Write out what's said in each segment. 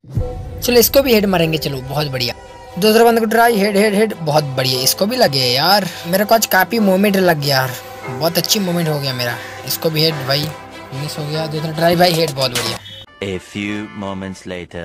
चलो इसको भी हेड मारेंगे। चलो बहुत बढ़िया। दूसरा बंदे को ट्राई। Head head head. बहुत बढ़िया। इसको भी लगे यार। मेरे को आज काफी मोमेंट लग गया यार। बहुत अच्छी मोमेंट हो गया मेरा। इसको भी हेड भाई मिस हो गया। दूसरा ट्राई भाई हेड। बहुत बढ़िया। A few moments later.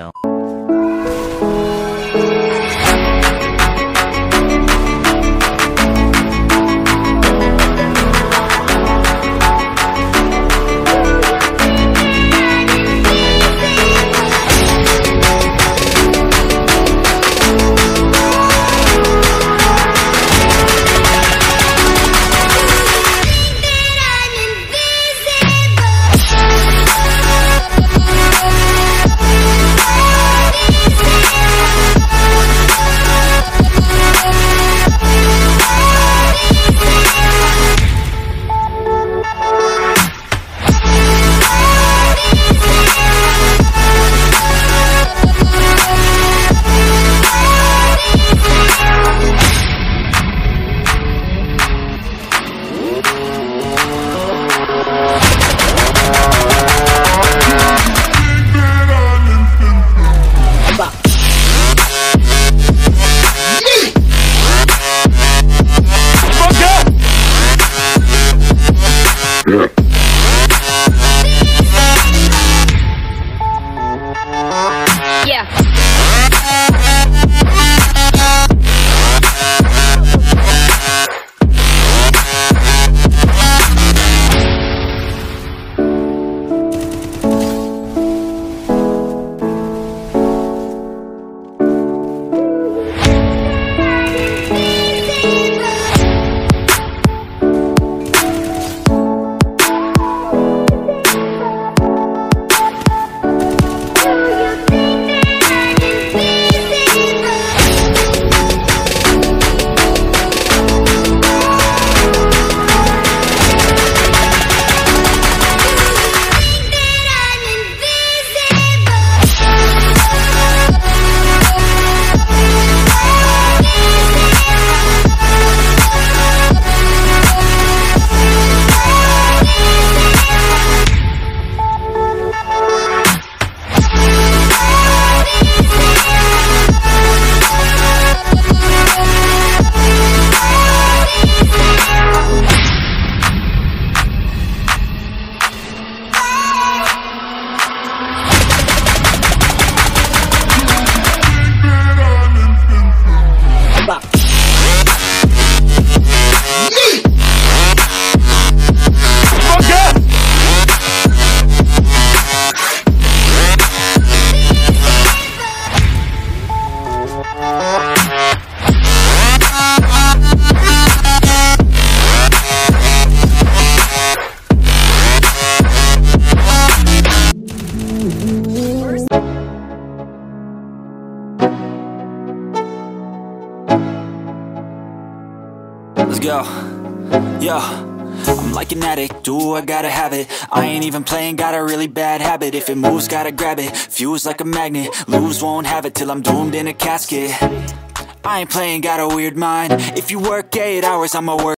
Let's go. Yo, I'm like an addict, do I gotta have it. I ain't even playing, got a really bad habit. If it moves, gotta grab it, fuse like a magnet. Lose, won't have it till I'm doomed in a casket. I ain't playing, got a weird mind. If you work 8 hours, I'ma work